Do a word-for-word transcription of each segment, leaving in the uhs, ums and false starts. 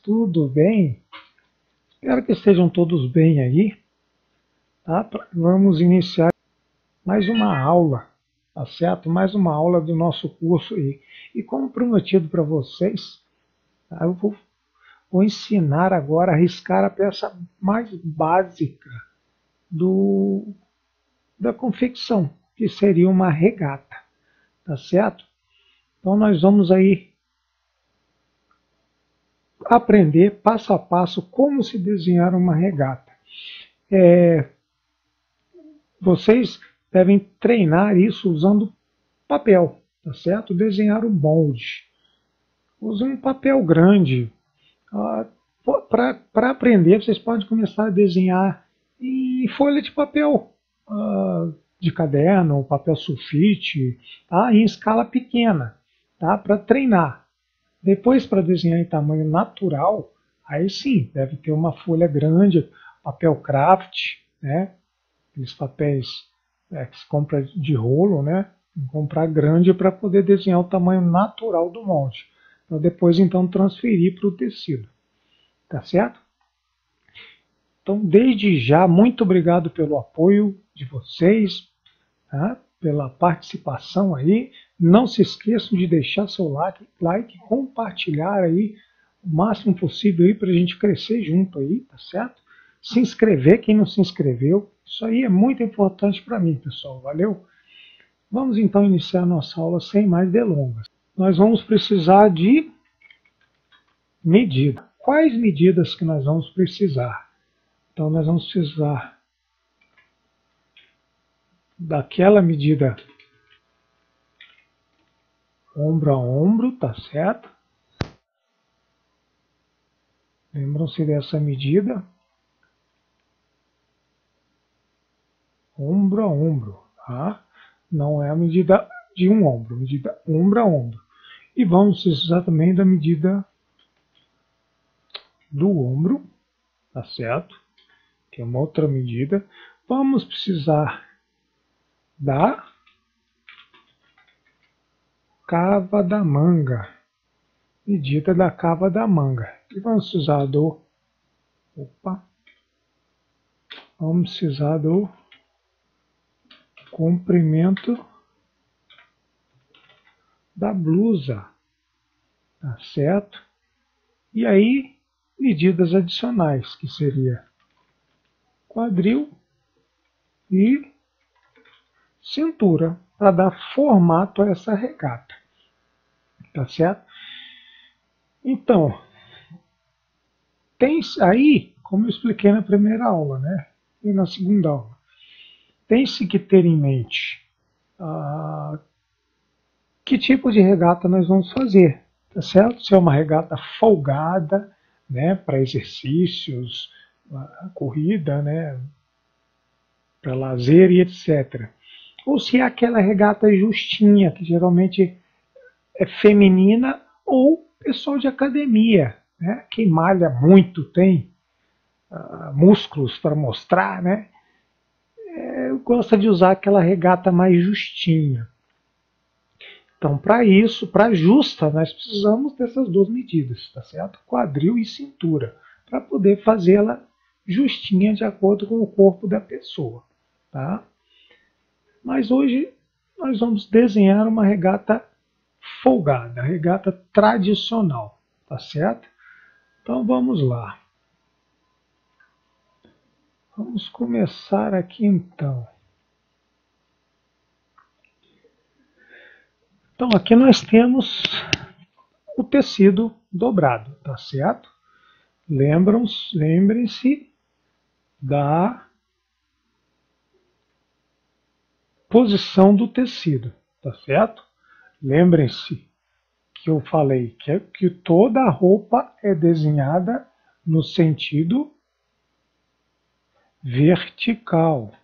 tudo bem? Espero que estejam todos bem aí, tá? Vamos iniciar mais uma aula, tá certo? Mais uma aula do nosso curso aí. E como prometido para vocês, tá? eu vou, vou ensinar agora a riscar a peça mais básica do, da confecção, que seria uma regata, tá certo? Então nós vamos aí aprender passo a passo como se desenhar uma regata. É, vocês devem treinar isso usando papel, tá certo? Desenhar o molde. Use um papel grande. Ah, Para aprender, vocês podem começar a desenhar em folha de papel ah, de caderno, papel sulfite, tá? Em escala pequena, tá? Para treinar. Depois, para desenhar em tamanho natural, aí sim, deve ter uma folha grande, papel craft, né? Aqueles papéis é, que se compra de rolo, né? Tem que comprar grande para poder desenhar o tamanho natural do molde. Para depois, então, transferir para o tecido. Tá certo? Então, desde já, muito obrigado pelo apoio de vocês, tá? Pela participação aí. Não se esqueçam de deixar seu like, like compartilhar aí o máximo possível aí para a gente crescer junto aí, tá certo? Se inscrever, quem não se inscreveu. Isso aí é muito importante para mim, pessoal. Valeu? Vamos então iniciar a nossa aula sem mais delongas. Nós vamos precisar de medida. Quais medidas que nós vamos precisar? Então nós vamos precisar daquela medida ombro a ombro, tá certo? Lembram-se dessa medida? Ombro a ombro, tá? Não é a medida de um ombro, medida ombro a ombro. E vamos precisar também da medida do ombro, tá certo? Que é uma outra medida. Vamos precisar da cava da manga, medida da cava da manga. E vamos precisar do, opa, vamos precisar do comprimento da blusa, tá certo? E aí, medidas adicionais, que seria quadril e cintura, para dar formato a essa regata, tá certo? Então, tem aí, como eu expliquei na primeira aula, né? E na segunda aula, tem-se que ter em mente ah, que tipo de regata nós vamos fazer, tá certo? Se é uma regata folgada, né, para exercícios, corrida, né, para lazer e etcétera. Ou se é aquela regata justinha, que geralmente é feminina, ou pessoal de academia, né, que malha muito, tem uh, músculos para mostrar, né, é, gosta de usar aquela regata mais justinha. Então, para isso, para justa, nós precisamos dessas duas medidas, tá certo? Quadril e cintura, para poder fazê-la justinha de acordo com o corpo da pessoa, tá? Mas hoje nós vamos desenhar uma regata folgada, regata tradicional, tá certo? Então vamos lá. Vamos começar aqui então. Então aqui nós temos o tecido dobrado, tá certo? Lembram-se, lembrem-se da posição do tecido, tá certo? Lembrem-se que eu falei que, é, que toda a roupa é desenhada no sentido vertical.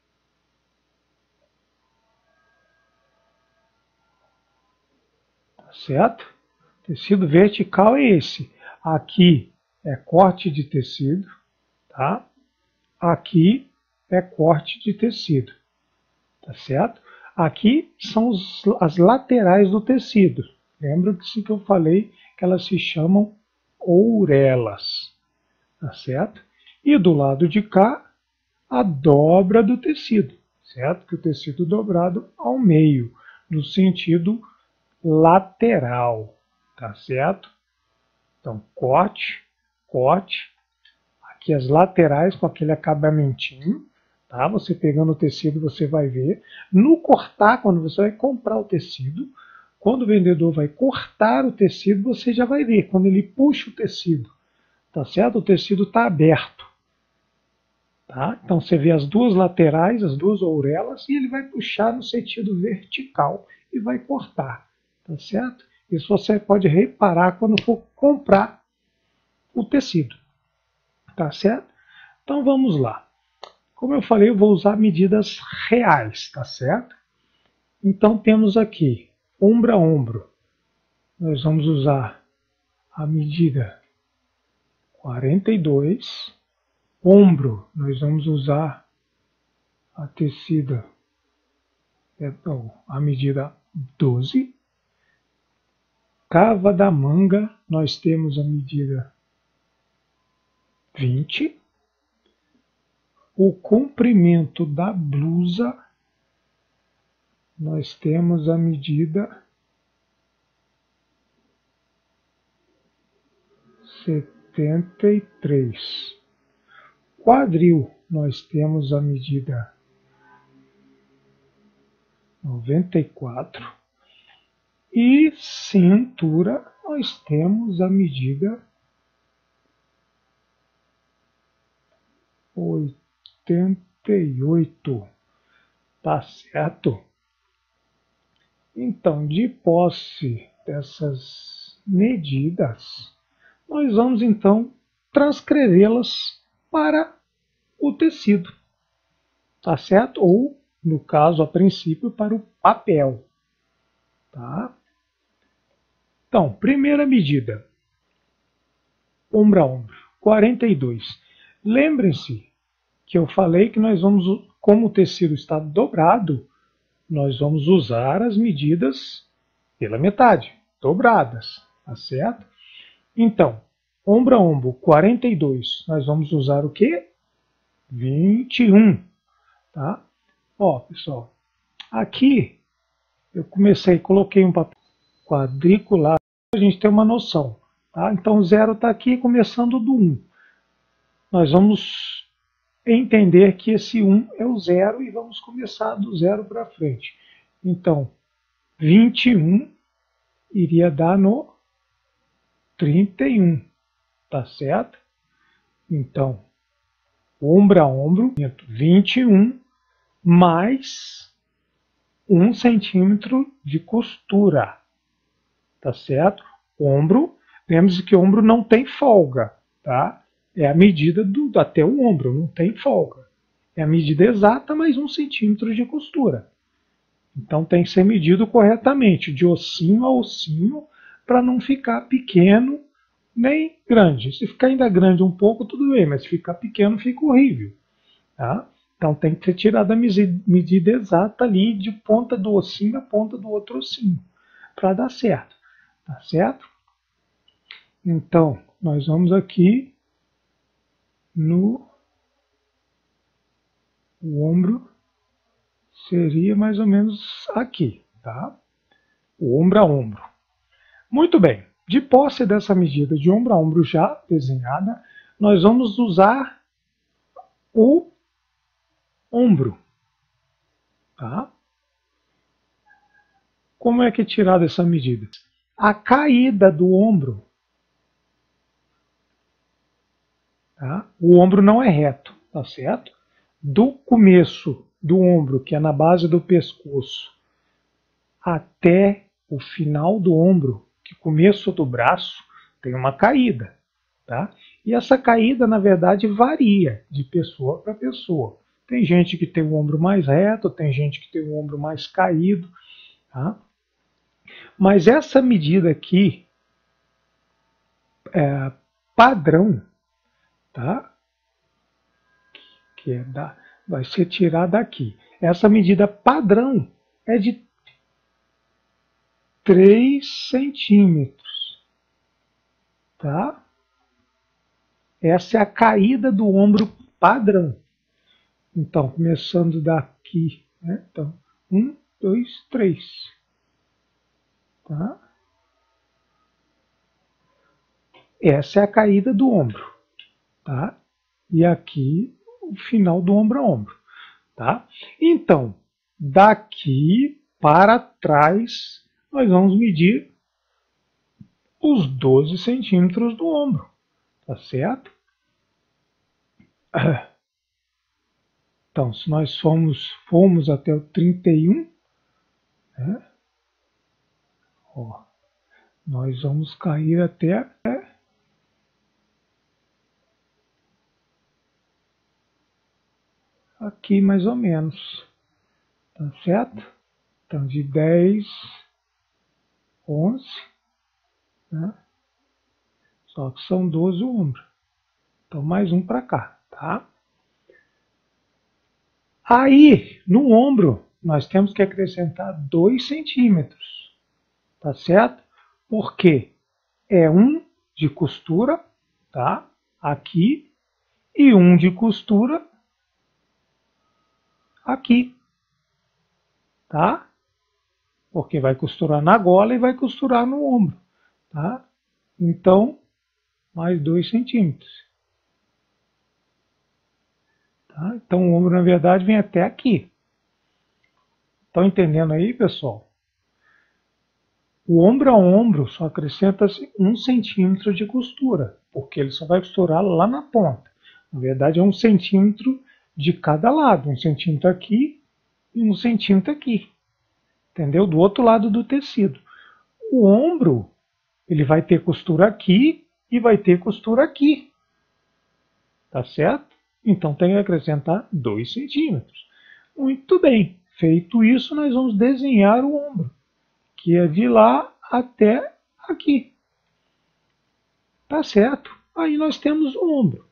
Tá certo? Tecido vertical é esse. Aqui é corte de tecido, tá? Aqui é corte de tecido, tá certo? Aqui são os, as laterais do tecido. Lembra que eu falei que elas se chamam ourelas, tá certo? E do lado de cá, a dobra do tecido, certo? Que o tecido dobrado ao meio, no sentido lateral, tá certo? Então, corte, corte, aqui as laterais com aquele acabamentinho, tá? Você pegando o tecido, você vai ver. No cortar, quando você vai comprar o tecido, quando o vendedor vai cortar o tecido, você já vai ver, quando ele puxa o tecido, tá certo? O tecido está aberto. Tá? Então você vê as duas laterais, as duas ourelas, e ele vai puxar no sentido vertical e vai cortar, tá certo? Isso você pode reparar quando for comprar o tecido, tá certo? Então vamos lá. Como eu falei, eu vou usar medidas reais, tá certo? Então temos aqui ombro a ombro. Nós vamos usar a medida quarenta e dois. Ombro, nós vamos usar a tecida, então, a medida doze. Cava da manga, nós temos a medida vinte. O comprimento da blusa, nós temos a medida setenta e três. Quadril, nós temos a medida noventa e quatro. E cintura, nós temos a medida oitenta e oito. Tá certo? Então, de posse dessas medidas, nós vamos então transcrevê-las para o tecido, tá certo? Ou, no caso, a princípio, para o papel, tá? Então, primeira medida, ombro a ombro, quarenta e dois. Lembrem-se que eu falei que nós vamos, como o tecido está dobrado, nós vamos usar as medidas pela metade, dobradas, tá certo? Então, ombro a ombro, quarenta e dois, nós vamos usar o quê? vinte e um, tá? Ó, pessoal, aqui eu comecei, coloquei um papel quadriculado, para a gente ter uma noção, tá? Então, o zero está aqui, começando do um. Nós vamos entender que esse um é o zero e vamos começar do zero para frente. Então, vinte e um iria dar no trinta e um, tá certo? Então, ombro a ombro, vinte e um mais um centímetro de costura, tá certo? Ombro, lembre-se que ombro não tem folga, tá? É a medida do, até o ombro, não tem folga. É a medida exata mais um centímetro de costura. Então tem que ser medido corretamente, de ossinho a ossinho, para não ficar pequeno nem grande. Se ficar ainda grande um pouco, tudo bem, mas se ficar pequeno, fica horrível. Tá? Então tem que ser tirada a medida exata ali, de ponta do ossinho a ponta do outro ossinho, para dar certo. Tá certo? Então, nós vamos aqui no o ombro, seria mais ou menos aqui, tá? O ombro a ombro. Muito bem, de posse dessa medida de ombro a ombro já desenhada, nós vamos usar o ombro, tá? Como é que é tirada essa medida? A caída do ombro, tá? O ombro não é reto, tá certo? Do começo do ombro, que é na base do pescoço, até o final do ombro, que é o começo do braço, tem uma caída, tá? E essa caída, na verdade, varia de pessoa para pessoa. Tem gente que tem o ombro mais reto, tem gente que tem o ombro mais caído, tá? Mas essa medida aqui, é, padrão, tá? Que é da, vai ser tirada aqui. Essa medida padrão é de três centímetros, tá? Essa é a caída do ombro padrão. Então, começando daqui, né? Então, um, dois, três. Tá? Essa é a caída do ombro. Tá? E aqui, o final do ombro a ombro. Tá? Então, daqui para trás, nós vamos medir os doze centímetros do ombro. Tá certo? Então, se nós formos, formos até o trinta e um, né? Ó, nós vamos cair até aqui mais ou menos, tá certo? Então de dez, onze, né? Só que são doze o ombro. Então mais um para cá, tá? Aí, no ombro, nós temos que acrescentar dois centímetros, tá certo? Porque é um de costura, tá? Aqui, e um de costura aqui, tá? Porque vai costurar na gola e vai costurar no ombro, tá? Então, mais dois centímetros. Tá? Então, o ombro, na verdade, vem até aqui. Estão entendendo aí, pessoal? O ombro a ombro só acrescenta-se um centímetro de costura, porque ele só vai costurar lá na ponta. Na verdade, é um centímetro de cada lado. Um centímetro aqui e um centímetro aqui. Entendeu? Do outro lado do tecido. O ombro, ele vai ter costura aqui e vai ter costura aqui. Tá certo? Então tem que acrescentar dois centímetros. Muito bem. Feito isso, nós vamos desenhar o ombro, que é de lá até aqui. Tá certo? Aí nós temos o ombro.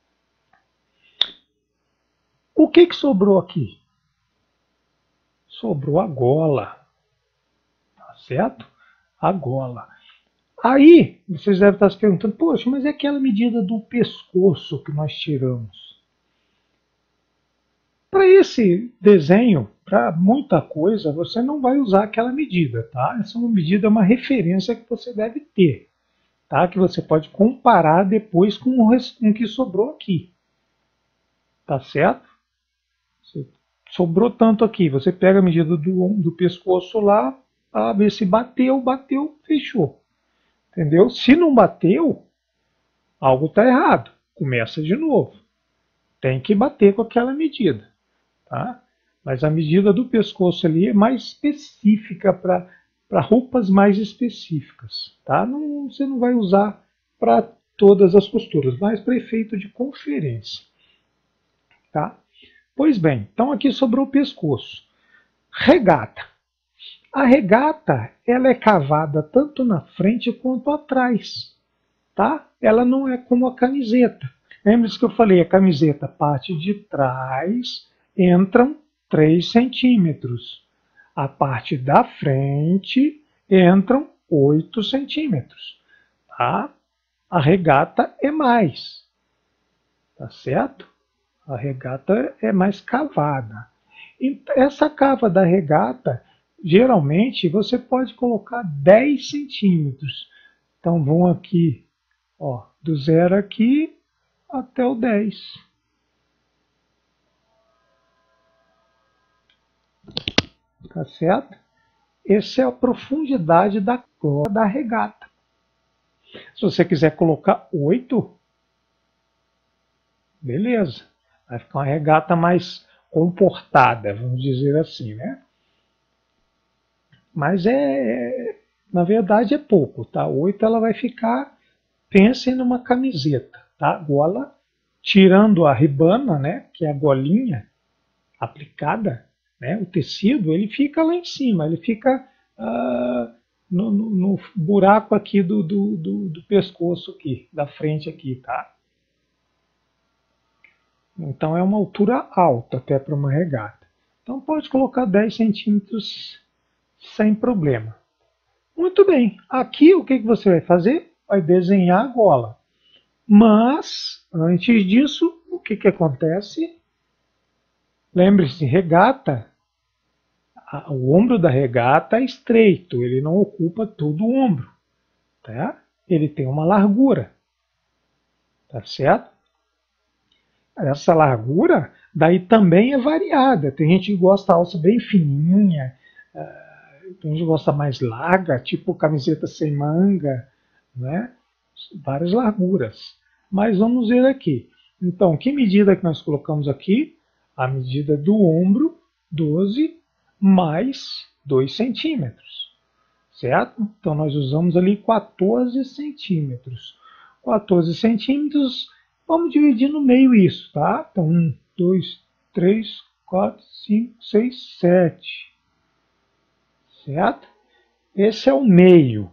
O que, que sobrou aqui? Sobrou a gola. Tá certo? A gola. Aí, vocês devem estar se perguntando, poxa, mas é aquela medida do pescoço que nós tiramos. Para esse desenho, para muita coisa, você não vai usar aquela medida, tá? Essa é uma medida, uma referência que você deve ter, tá? Que você pode comparar depois com o, com o que sobrou aqui, tá certo? Sobrou tanto aqui, você pega a medida do, do pescoço lá, para ver se bateu, bateu, fechou, entendeu? Se não bateu, algo está errado, começa de novo, tem que bater com aquela medida. Tá? Mas a medida do pescoço ali é mais específica para roupas mais específicas. Tá? Não, você não vai usar para todas as costuras, mas para efeito de conferência. Tá? Pois bem, então aqui sobrou o pescoço. Regata. A regata ela é cavada tanto na frente quanto atrás. Tá? Ela não é como a camiseta. Lembre-se que eu falei, a camiseta parte de trás, entram três centímetros. A parte da frente entram oito centímetros. Tá? A regata é mais. Tá certo? A regata é mais cavada. E essa cava da regata, geralmente, você pode colocar dez centímetros. Então, vão aqui, ó, do zero aqui até o dez. Tá certo? Essa é a profundidade da gola da regata. Se você quiser colocar oito, beleza. Vai ficar uma regata mais comportada, vamos dizer assim, né? Mas é, na verdade é pouco, tá? oito ela vai ficar, pensem numa camiseta, tá? Gola, tirando a ribana, né? Que é a golinha aplicada, né? O tecido, ele fica lá em cima, ele fica ah, no, no, no buraco aqui do, do, do, do pescoço aqui, da frente aqui, tá? Então é uma altura alta até para uma regata. Então pode colocar dez centímetros sem problema. Muito bem, aqui o que, que você vai fazer? Vai desenhar a gola. Mas, Antes disso, o que, que acontece? Lembre-se, regata, a, o ombro da regata é estreito, ele não ocupa todo o ombro, tá? Ele tem uma largura, tá certo? Essa largura daí também é variada. Tem gente que gosta da alça bem fininha, tem gente que gosta mais larga, tipo camiseta sem manga, né? Várias larguras. Mas vamos ver aqui. Então, que medida que nós colocamos aqui? A medida do ombro, doze, mais dois centímetros, certo? Então, nós usamos ali quatorze centímetros. quatorze centímetros, vamos dividir no meio isso, tá? Então, um, dois, três, quatro, cinco, seis, sete, certo? Esse é o meio.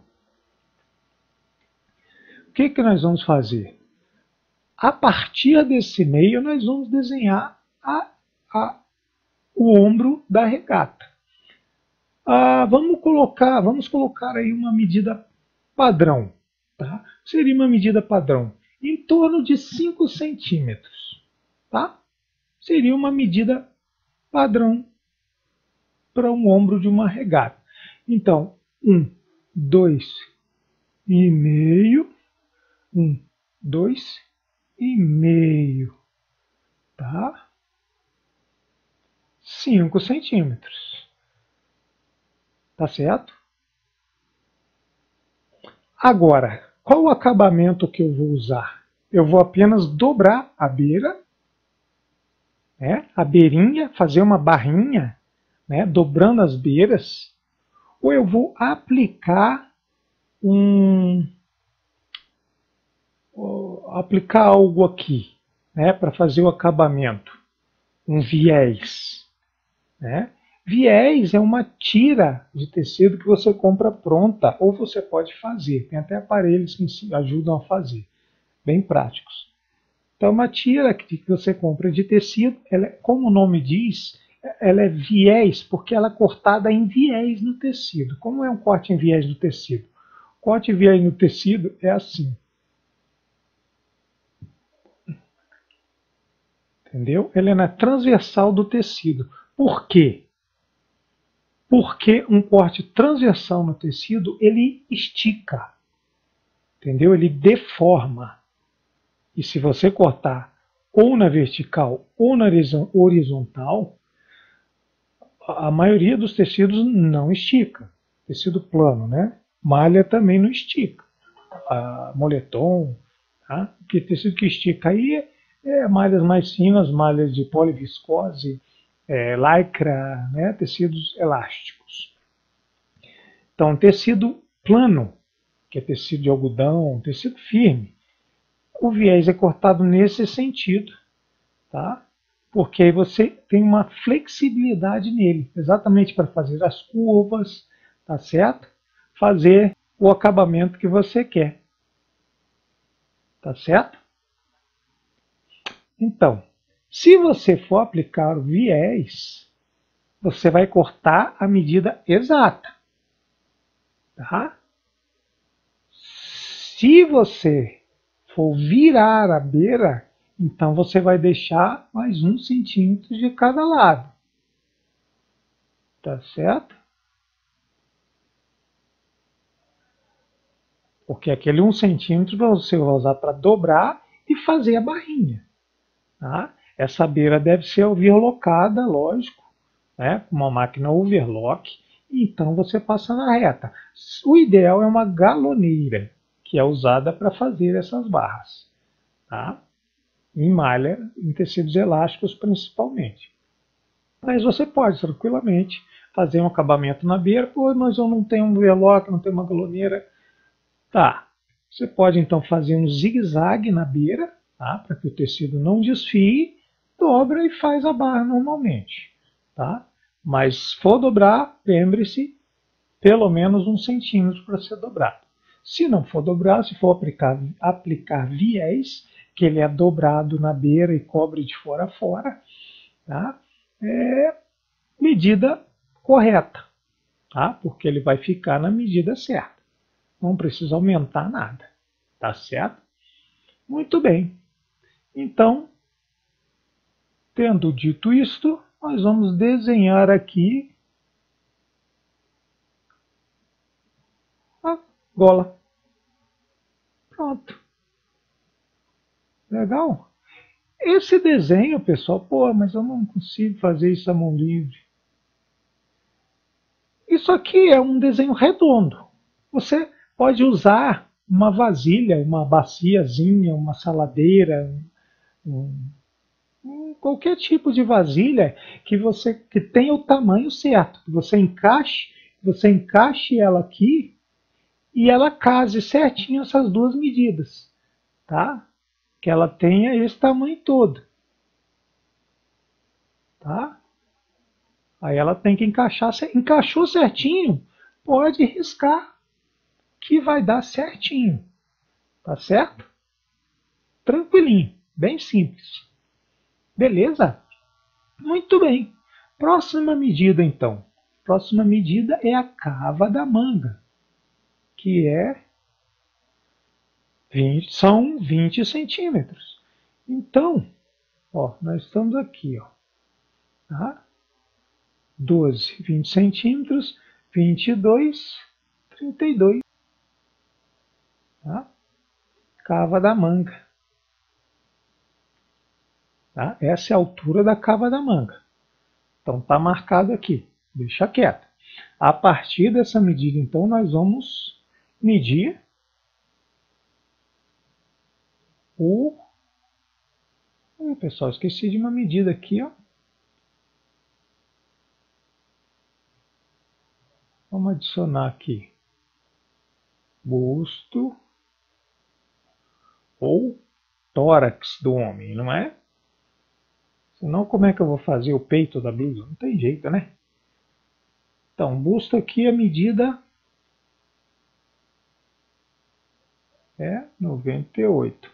O que, que nós vamos fazer? A partir desse meio, nós vamos desenhar a, a, o ombro da regata. Ah, vamos colocar, vamos colocar aí uma medida padrão. Tá? Seria uma medida padrão em torno de cinco centímetros. Tá? Seria uma medida padrão para um ombro de uma regata. Então, um, dois e meio, um, dois e meio, tá? cinco centímetros. Tá certo? Agora, qual o acabamento que eu vou usar? Eu vou apenas dobrar a beira, né, a beirinha, fazer uma barrinha, né, dobrando as beiras, ou eu vou aplicar um aplicar algo aqui, né, para fazer o acabamento, um viés, né? Viés é uma tira de tecido que você compra pronta, ou você pode fazer. Tem até aparelhos que ajudam a fazer, bem práticos. Então, uma tira que você compra de tecido, ela, como o nome diz, ela é viés, porque ela é cortada em viés no tecido. Como é um corte em viés no tecido? O corte em viés no tecido é assim. Entendeu? Ela é na transversal do tecido. Por quê? Porque um corte transversal no tecido, ele estica, entendeu? Ele deforma. E se você cortar ou na vertical ou na horizontal, a maioria dos tecidos não estica. Tecido plano, né? Malha também não estica. A moletom, tá? Porque tecido que estica aí é, é malhas mais finas, malhas de poliviscose, é, lycra, né? Tecidos elásticos. Então, tecido plano, que é tecido de algodão, tecido firme, o viés é cortado nesse sentido, tá? Porque aí você tem uma flexibilidade nele, exatamente para fazer as curvas, tá certo? Fazer o acabamento que você quer, tá certo? Então, se você for aplicar o viés, você vai cortar a medida exata. Tá? Se você for virar a beira, então você vai deixar mais um centímetro de cada lado. Tá certo? Porque aquele um centímetro você vai usar para dobrar e fazer a barrinha. Tá? Essa beira deve ser overlockada, lógico, né? Com uma máquina overlock. Então você passa na reta. O ideal é uma galoneira, que é usada para fazer essas barras, tá? Em malha, em tecidos elásticos principalmente. Mas você pode tranquilamente fazer um acabamento na beira. Pô, mas eu não tenho um overlock, não tenho uma galoneira. Tá, você pode então fazer um zigue-zague na beira, tá? Para que o tecido não desfie, dobra e faz a barra normalmente, tá? Mas se for dobrar, lembre-se, pelo menos um centímetro para ser dobrado. Se não for dobrar, se for aplicar, aplicar viés, que ele é dobrado na beira e cobre de fora a fora, tá? É medida correta, tá? Porque ele vai ficar na medida certa. Não precisa aumentar nada, tá certo? Muito bem. Então, tendo dito isto, nós vamos desenhar aqui a gola. Pronto. Legal? Esse desenho, pessoal, pô, mas eu não consigo fazer isso à mão livre. Isso aqui é um desenho redondo. Você pode usar uma vasilha, uma baciazinha, uma saladeira, um, um, qualquer tipo de vasilha que você que tenha o tamanho certo. Você encaixe, você encaixe ela aqui e ela case certinho essas duas medidas, tá? Que ela tenha esse tamanho todo, tá? Aí ela tem que encaixar, encaixou certinho, pode riscar que vai dar certinho, tá certo? Tranquilinho, bem simples. Beleza? Muito bem. Próxima medida então. Próxima medida é a cava da manga, que é vinte, são vinte centímetros. Então, ó, nós estamos aqui, ó, tá? doze, vinte centímetros, vinte e dois, trinta e dois. Tá? Cava da manga. Tá? Essa é a altura da cava da manga. Então está marcado aqui. Deixa quieto. A partir dessa medida, então, nós vamos medir o... Hum, pessoal, esqueci de uma medida aqui, ó. Vamos adicionar aqui busto ou tórax do homem, não é? Senão, como é que eu vou fazer o peito da blusa? Não tem jeito, né? Então, busto aqui, a medida é noventa e oito.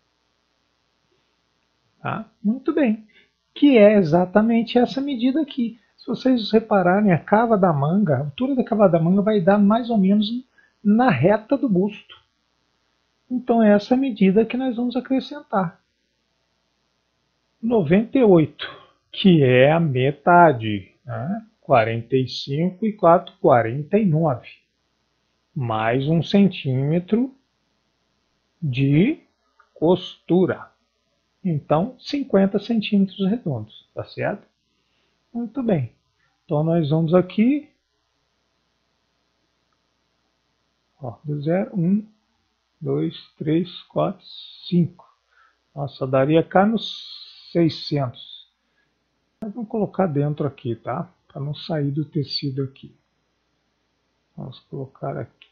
Tá? Muito bem. Que é exatamente essa medida aqui. Se vocês repararem, a cava da manga, a altura da cava da manga vai dar mais ou menos na reta do busto. Então, é essa medida que nós vamos acrescentar. noventa e oito, que é a metade. Né? quarenta e cinco e quatro, quarenta e nove. Mais um centímetro de costura. Então, cinquenta centímetros redondos, tá certo? Muito bem. Então, nós vamos aqui, ó, do zero, um, dois, três, quatro, cinco. Nossa, daria cá nos seiscentos. Mas vamos colocar dentro aqui, tá? Para não sair do tecido aqui. Vamos colocar aqui.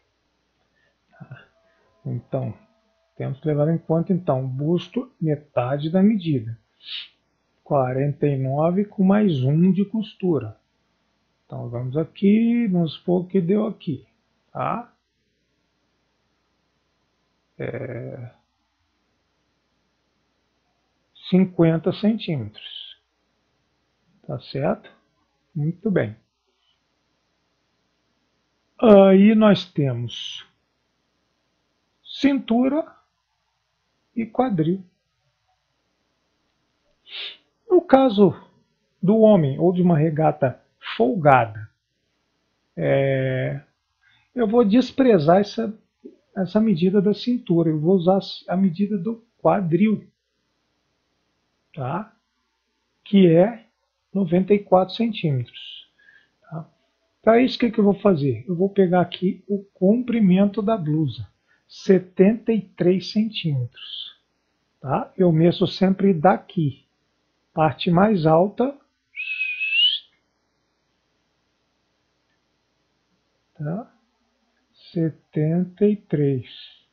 Então, temos que levar em conta, então, busto, metade da medida. quarenta e nove com mais um de costura. Então, vamos aqui, vamos supor que deu aqui, tá? É cinquenta centímetros. Tá certo? Muito bem. Aí nós temos cintura e quadril. No caso do homem ou de uma regata folgada, é, eu vou desprezar essa, essa medida da cintura. Eu vou usar a medida do quadril, tá? Que é noventa e quatro centímetros. Tá? Para isso, o que, que eu vou fazer? Eu vou pegar aqui o comprimento da blusa, setenta e três centímetros. Tá? Eu meço sempre daqui, parte mais alta, tá? setenta e três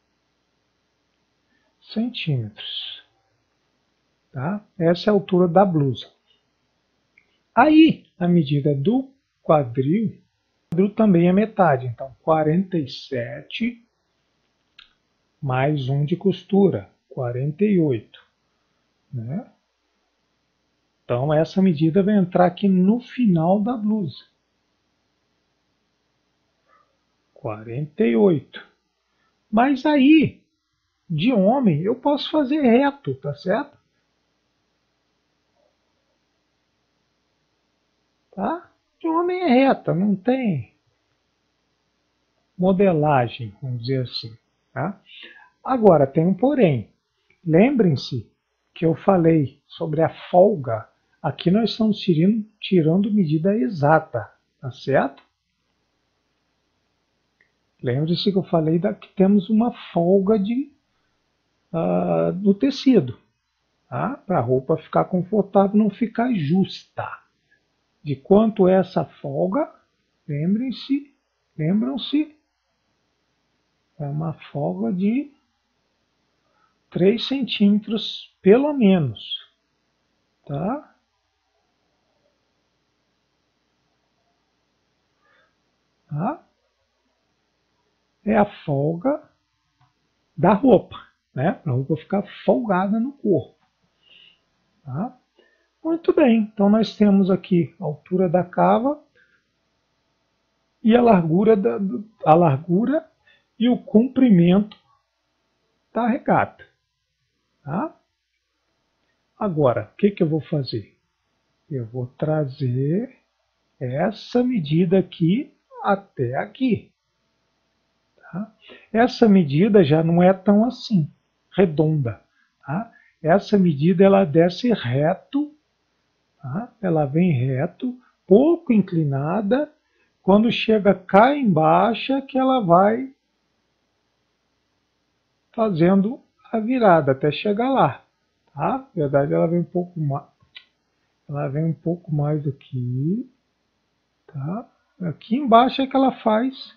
centímetros. Tá? Essa é a altura da blusa. Aí, a medida do quadril, o quadril também é metade, então quarenta e sete mais um de costura, quarenta e oito. Né? Então, essa medida vai entrar aqui no final da blusa. quarenta e oito. Mas aí, de homem eu posso fazer reto, tá certo? Tá? De homem é reta, não tem modelagem, vamos dizer assim. Tá? Agora, tem um porém. Lembrem-se que eu falei sobre a folga. Aqui nós estamos tirando, tirando medida exata, tá certo? Lembre-se que eu falei da, que temos uma folga de, uh, do tecido, tá? Para a roupa ficar confortável, não ficar justa. De quanto é essa folga? Lembrem-se, lembram-se, é uma folga de três centímetros, pelo menos, tá? Tá? É a folga da roupa, né? Para a roupa ficar folgada no corpo. Tá? Muito bem, então nós temos aqui a altura da cava e a largura, da, a largura e o comprimento da regata. Tá? Agora, o que, que eu vou fazer? Eu vou trazer essa medida aqui até aqui. Tá? Essa medida já não é tão assim, redonda. Tá? Essa medida ela desce reto, tá? Ela vem reto, pouco inclinada. Quando chega cá embaixo é que ela vai fazendo a virada até chegar lá. Tá? Na verdade ela vem um pouco mais, ela vem um pouco mais aqui. Tá? Aqui embaixo é que ela faz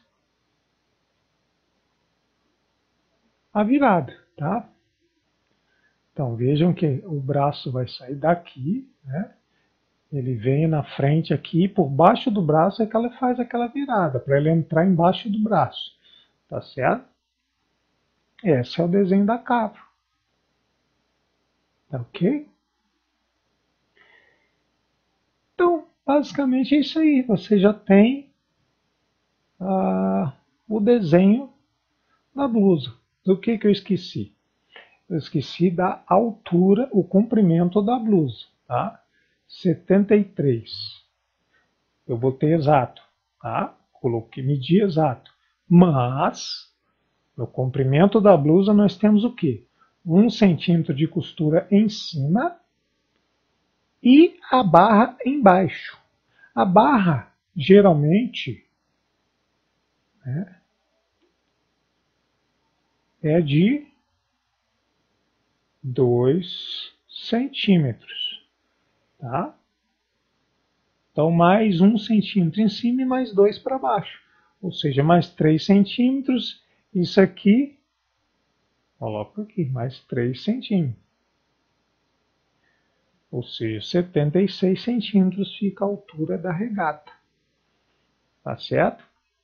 a virada, tá? Então vejam que o braço vai sair daqui, né? Ele vem na frente aqui, por baixo do braço é que ela faz aquela virada, para ele entrar embaixo do braço, tá certo? Esse é o desenho da cava, tá ok? Então, basicamente é isso aí, você já tem ah, o desenho da blusa. Do que que eu esqueci? Eu esqueci da altura, o comprimento da blusa, tá? setenta e três. Eu botei exato, tá? Coloquei, medi exato. Mas, no comprimento da blusa nós temos o quê? Um centímetro de costura em cima e a barra embaixo. A barra, geralmente, né, é de dois centímetros, tá? Então, mais um centímetro em cima e mais dois para baixo. Ou seja, mais três centímetros. Isso aqui, coloco aqui, mais três centímetros. Ou seja, setenta e seis centímetros fica a altura da regata. Tá certo?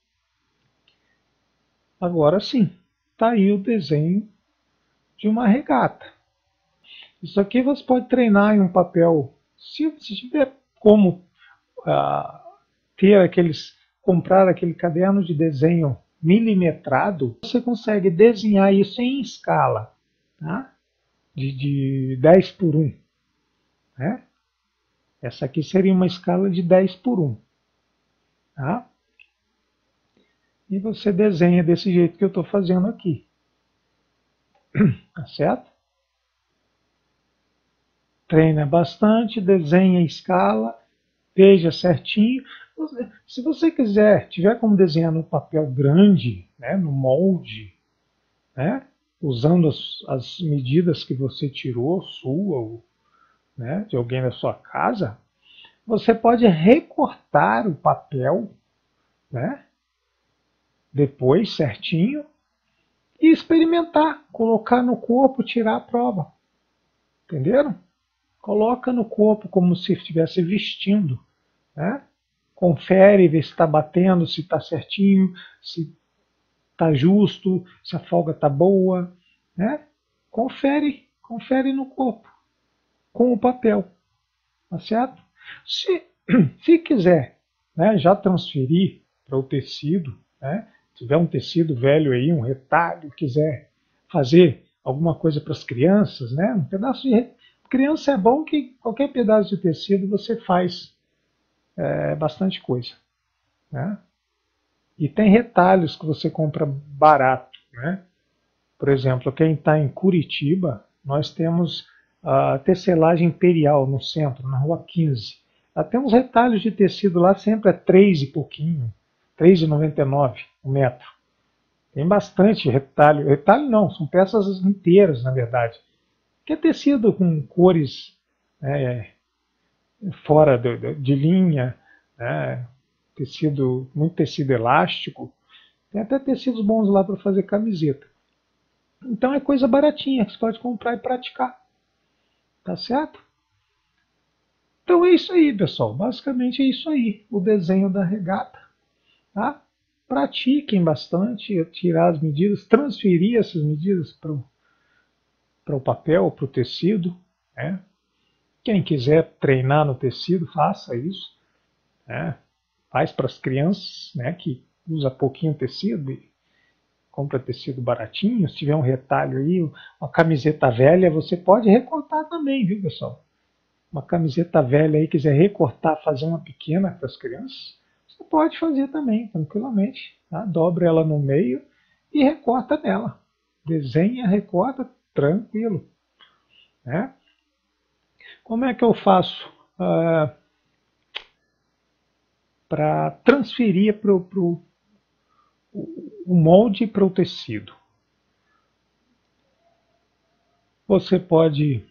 Agora sim, está aí o desenho de uma regata. Isso aqui você pode treinar em um papel, se, se tiver como uh, ter aqueles, comprar aquele caderno de desenho milimetrado, você consegue desenhar isso em escala, tá? de, de dez por um. Né? Essa aqui seria uma escala de dez por um. Tá? E você desenha desse jeito que eu estou fazendo aqui. Tá certo? Treina bastante, desenha em escala, veja certinho. Se você quiser, tiver como desenhar no papel grande, né, no molde, né, usando as, as medidas que você tirou, sua ou né, de alguém da sua casa, você pode recortar o papel, né, depois certinho, e experimentar, colocar no corpo, tirar a prova. Entenderam? Coloca no corpo como se estivesse vestindo, né? Confere, vê se está batendo, se está certinho, se está justo, se a folga está boa, né? Confere, confere no corpo, com o papel, tá certo? Se, se quiser, né, já transferir para o tecido, né? Se tiver um tecido velho aí, um retalho, quiser fazer alguma coisa para as crianças, né? Um pedaço de criança é bom que qualquer pedaço de tecido você faz é, bastante coisa, né? E tem retalhos que você compra barato, né? Por exemplo, quem está em Curitiba, nós temos a tecelagem Imperial no centro, na rua quinze. Ela tem uns retalhos de tecido lá, sempre é três e pouquinho, três reais e noventa e nove centavos o metro. Tem bastante retalho. Retalho não, são peças inteiras, na verdade. Que é tecido com cores é, fora de, de linha, né? Tecido, muito tecido elástico. Tem até tecidos bons lá para fazer camiseta. Então é coisa baratinha que você pode comprar e praticar. Tá certo? Então é isso aí, pessoal. Basicamente é isso aí, o desenho da regata. Tá? Pratiquem bastante, tirar as medidas, transferir essas medidas para o para o papel, para o tecido. Né? Quem quiser treinar no tecido, faça isso. Né? Faz para as crianças, né, que usa pouquinho tecido e compra tecido baratinho. Se tiver um retalho aí, uma camiseta velha, você pode recortar também, viu, pessoal? Uma camiseta velha aí, quiser recortar, fazer uma pequena para as crianças, você pode fazer também, tranquilamente. Tá? Dobra ela no meio e recorta nela. Desenha, recorta, tranquilo. Né? Como é que eu faço uh, para transferir para o molde para o tecido? Você pode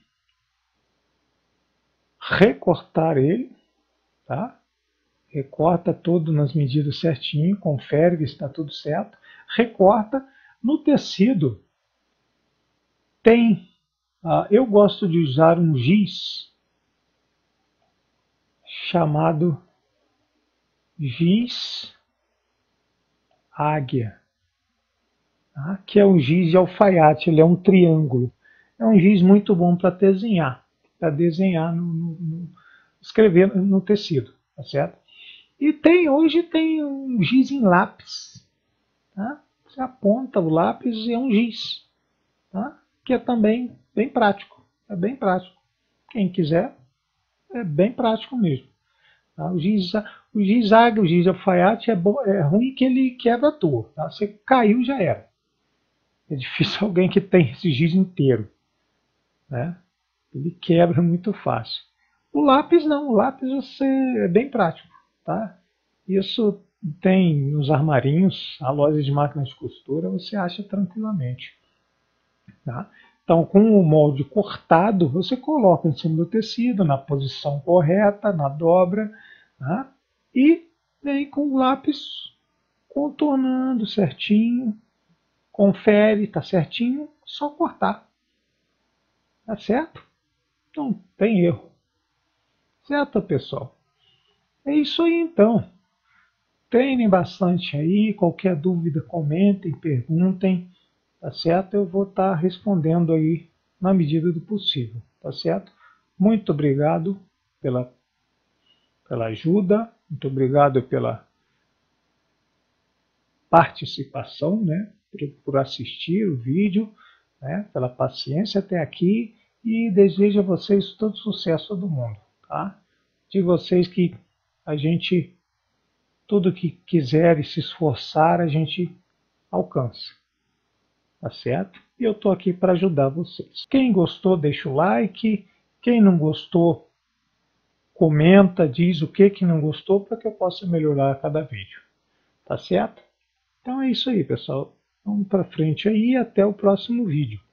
recortar ele, tá? Recorta tudo nas medidas certinho, confere se está tudo certo. Recorta. No tecido tem, uh, eu gosto de usar um giz chamado giz águia, tá? Que é um giz de alfaiate, ele é um triângulo. É um giz muito bom para desenhar, para desenhar, no, no, no, escrever no tecido, tá certo? E tem, hoje tem um giz em lápis, tá? Você aponta o lápis e é um giz, tá? Que é também bem prático, é bem prático. Quem quiser, é bem prático mesmo. Tá? O giz, o giz águia, o giz alfaiate é, bom, é ruim que ele quebra a toa, tá? Você caiu, já era. É difícil alguém que tem esse giz inteiro, né? Ele quebra muito fácil. O lápis não, o lápis você é bem prático, tá? Isso tem nos armarinhos, a loja de máquinas de costura, você acha tranquilamente. Tá? Então, com o molde cortado, você coloca em cima do tecido, na posição correta, na dobra, tá? E vem com o lápis contornando certinho, confere, tá certinho, só cortar. Tá certo? Não tem erro. Certo, pessoal? É isso aí, então. Treinem bastante aí, qualquer dúvida, comentem, perguntem, tá certo? Eu vou estar respondendo aí na medida do possível, tá certo? Muito obrigado pela, pela ajuda, muito obrigado pela participação, né? Por, por assistir o vídeo, né? Pela paciência até aqui e desejo a vocês todo sucesso do mundo, tá? De vocês que a gente tudo que quiser e se esforçar, a gente alcança. Tá certo? E eu estou aqui para ajudar vocês. Quem gostou, deixa o like. Quem não gostou, comenta, diz o que, que não gostou para que eu possa melhorar a cada vídeo. Tá certo? Então é isso aí, pessoal. Vamos para frente aí e até o próximo vídeo.